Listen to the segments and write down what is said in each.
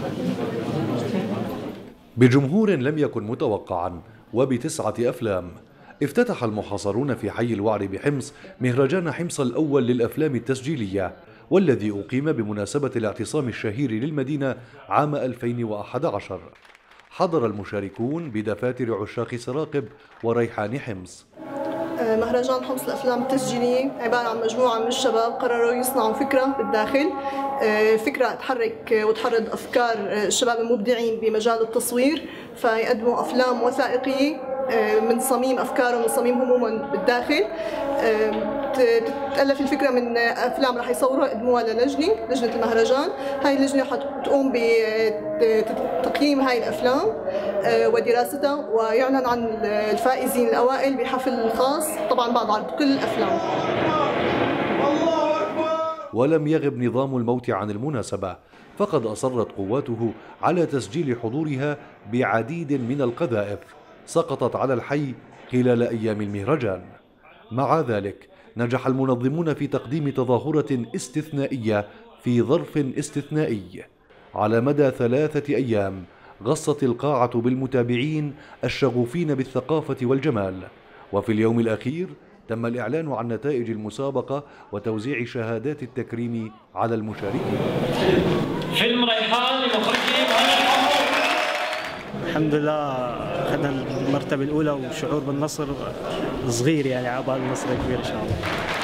بجمهور لم يكن متوقعا وب9 أفلام، افتتح المحاصرون في حي الوعر بحمص مهرجان حمص الأول للأفلام التسجيلية، والذي أقيم بمناسبة الاعتصام الشهير للمدينة عام 2011. حضر المشاركون بدفاتر عشاق سراقب وريحان حمص. مهرجان حمص الأفلام التسجيلية عبارة عن مجموعة من الشباب قرروا يصنعوا فكرة بالداخل، فكرة تحرك وتحرض أفكار الشباب المبدعين بمجال التصوير، فيقدموا أفلام وثائقية من صميم أفكارهم من صميم همومهم بالداخل. تتألف الفكرة من أفلام راح يصوروها يقدموها لجنة المهرجان. هاي اللجنة حتقوم بتقييم هاي الأفلام ودراستها، ويعلن عن الفائزين الأوائل بحفل خاص طبعا بعد عرض كل الأفلام. ولم يغب نظام الموت عن المناسبة، فقد أصرت قواته على تسجيل حضورها بعديد من القذائف سقطت على الحي خلال أيام المهرجان. مع ذلك نجح المنظمون في تقديم تظاهرة استثنائية في ظرف استثنائي. على مدى 3 أيام غصت القاعة بالمتابعين الشغوفين بالثقافة والجمال، وفي اليوم الأخير تم الإعلان عن نتائج المسابقة وتوزيع شهادات التكريم على المشاركين. فيلم ريحان لمخرجين الحمد لله أخذنا المرتبة الأولى، وشعور بالنصر صغير يعني عقبال النصر كبير إن شاء الله.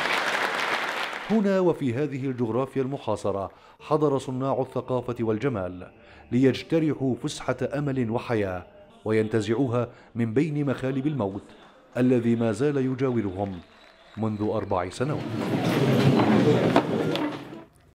هنا وفي هذه الجغرافيا المحاصرة حضر صناع الثقافة والجمال ليجترحوا فسحة أمل وحياة وينتزعوها من بين مخالب الموت الذي ما زال يجاورهم منذ 4 سنوات.